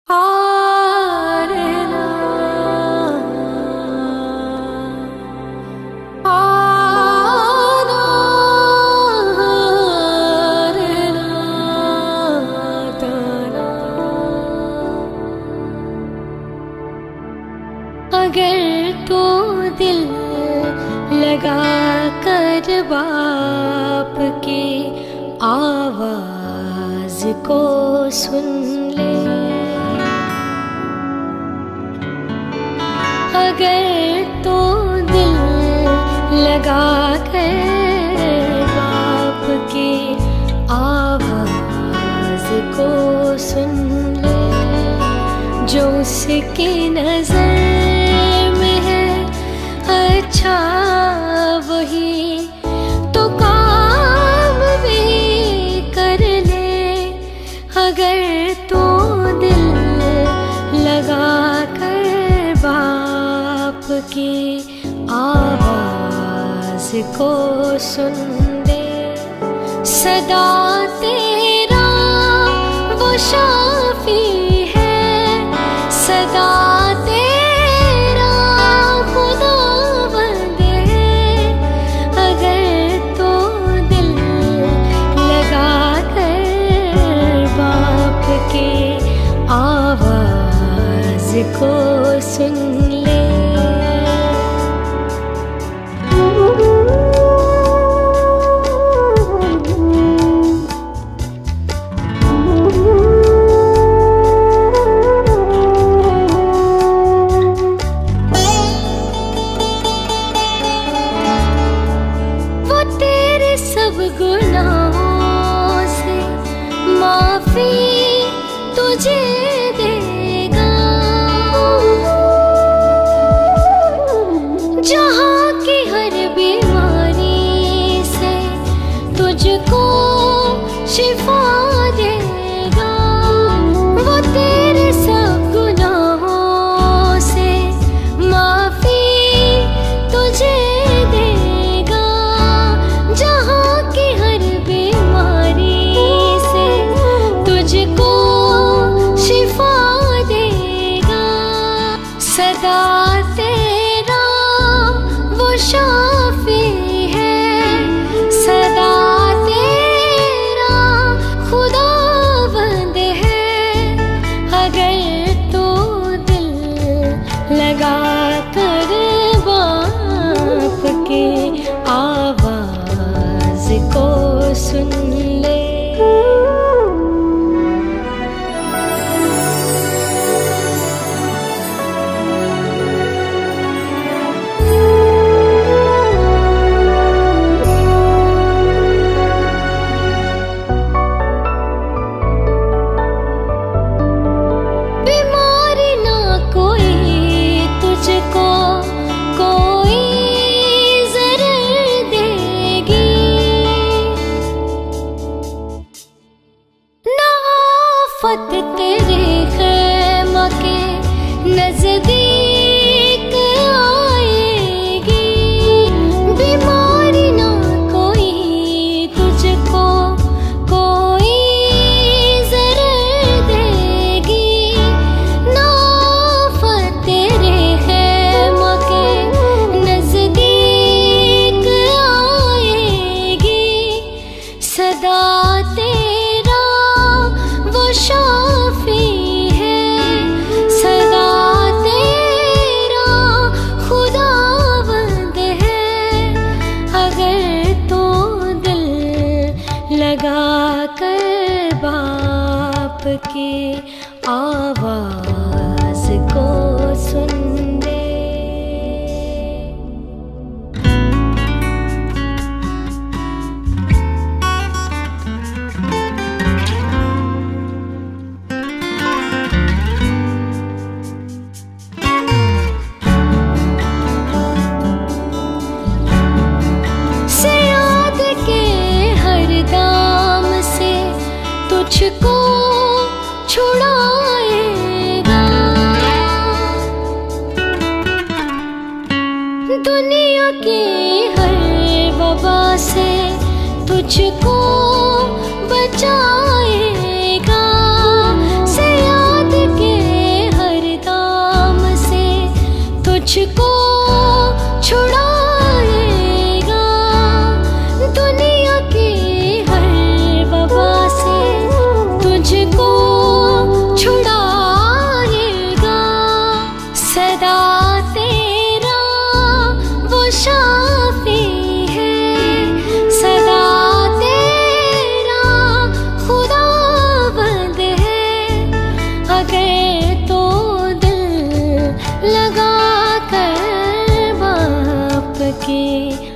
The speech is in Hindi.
अगर तो दिल लगा कर बाप की आवाज को सुन ले, अगर तो दिल लगा कर बाप की आवाज को सुन ले, जो उसकी नजर में है अच्छा वही तो काम भी कर ले, अगर तो दिल लगा कर बाप की आवाज को सुन दे। सदा तेरा वो शाफी है, सदा तेरा खुदावंद है, अगर तो दिल लगा कर बाप की आवाज को सुन ले। गुनाहों से माफी तुझे देगा, जहाँ की हर बीमारी से तुझको शिफा देगा, वो तेरे सब गुनाहों से माफी तुझे देगा, जहाँ तुझको शिफा देगा। सदा तेरा वो शाफी है, सदा तेरा खुदावंद है, अगर तो दिल लगा कर बाप की आवाज को सुन ले। तेरे ख़ैमा के नज़दीक आएगी, बीमारी ना कोई तुझको कोई ज़रर देगी, नाफ़त तेरे ख़ैमा के नज़दीक आएगी, सदा तेरा वो शाफी है, सदा तेरा खुदावंद है, अगर तो दिल लगा कर बाप की आवाज को सुन ले। तुझको छुड़ाएगा दुनिया की हर वबा से, तुझको बचाएगा। से याद के के